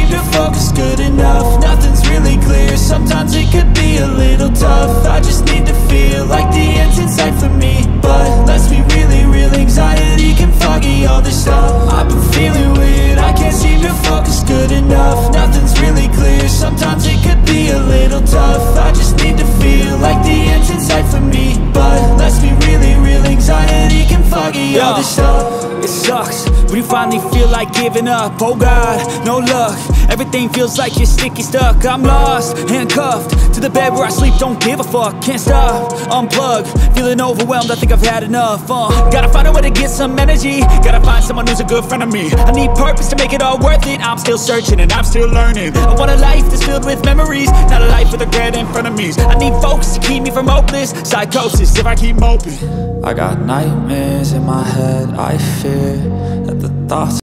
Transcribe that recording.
seem to focus good enough. Nothing's really clear, sometimes it could be a little tough. I just need to feel like the end's in sight for me. But let's be really real, anxiety can foggy all this stuff. I've been feeling weird, I can't seem to focus good enough. Nothing's really clear, sometimes it could be a little tough. I just need to feel like the end's in sight for me. But let's be really real, anxiety can foggy all this stuff. It sucks when you finally feel like giving up. Oh God, no luck, everything feels like you're sticky stuck. I'm lost, handcuffed to the bed where I sleep, don't give a fuck. Can't stop, unplug, feeling overwhelmed, I think I've had enough. Gotta find a way to get some energy, gotta find someone who's a good friend of me. I need purpose to make it all worth it, I'm still searching and I'm still learning. I want a life that's filled with memories, not a life with regret in front of me. I need focus to keep me from hopeless psychosis if I keep moping. I got nightmares in my head, I fear that the thoughts